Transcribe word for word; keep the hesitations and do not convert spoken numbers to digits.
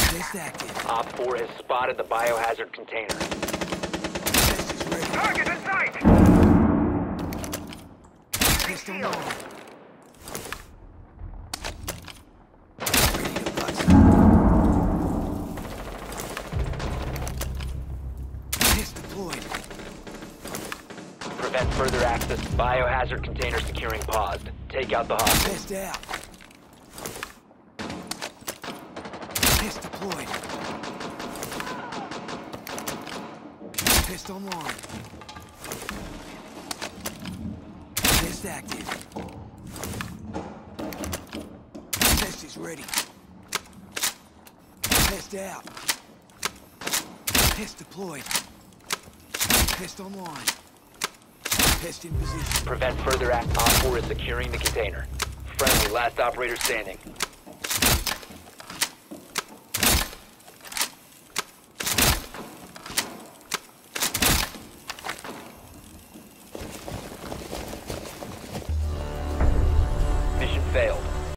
Test active. Op four has spotted the biohazard container. Test is ready. Target in sight! Test online. Ready to bust. Test deployed. Prevent further access. Biohazard container securing paused. Take out the hostage. Test out. Test deployed. Test online. Test active. Test is ready. Test out. Test deployed. Test online. Test in position. Prevent further access. Op four is securing the container. Friendly, last operator standing. Mission failed.